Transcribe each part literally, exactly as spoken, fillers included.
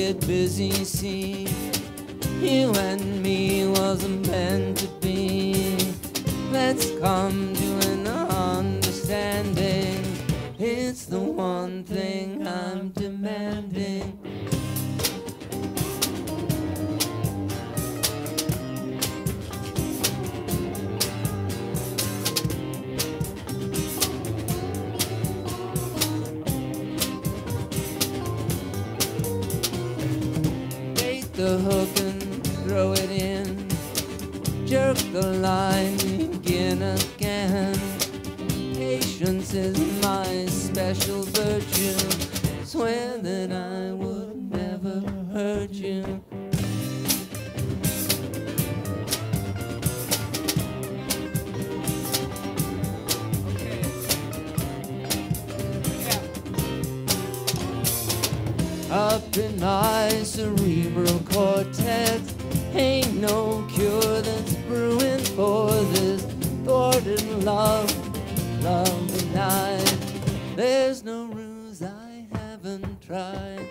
get busy, see. You and me wasn't meant to be. Let's come to an understanding. It's the one thing I'm demanding. The hook and throw it in, jerk the line, begin again. Patience is my special virtue. Swear that I would never hurt you. Up in my cerebral cortex, ain't no cure that's brewing for this thwarted love, love denied. There's no ruse I haven't tried.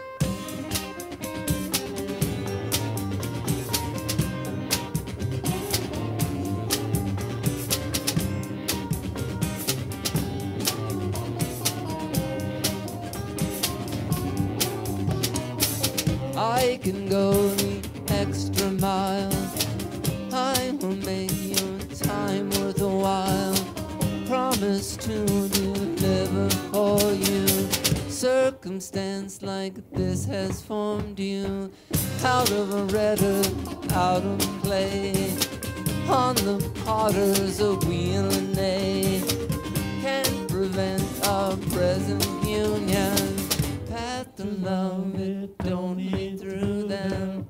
I can go the extra mile. I will make your time worth a while. Promise to deliver for you. Circumstance like this has formed you out of a redder, out of clay. On the potter's a wheel and they can't prevent our present union. Path to love, it don't lead through them.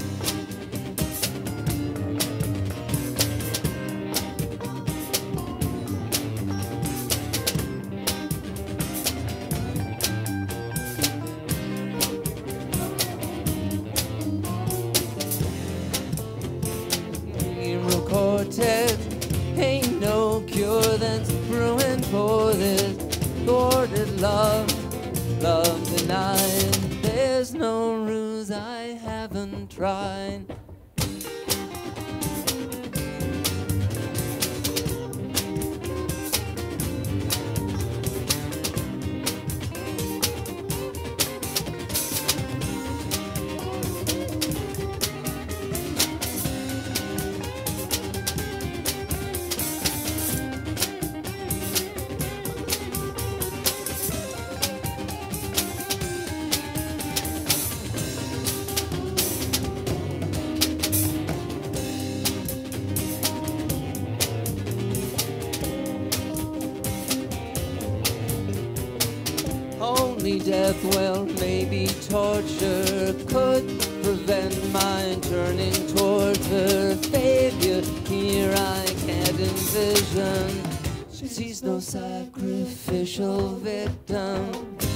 Cerebral cortex, ain't no cure that's brewing for this thwarted love, love denied. There's no ruse I haven't tried. Only death, well, maybe torture could prevent my turning towards her. Failure here I can't envision. She's no sacrificial victim.